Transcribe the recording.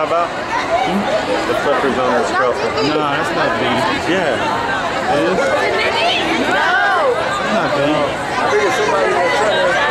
talking about? The flippers on his girlfriend. No, that's not B. Yeah. It is? No! It's not B. I think it's somebody that's trying to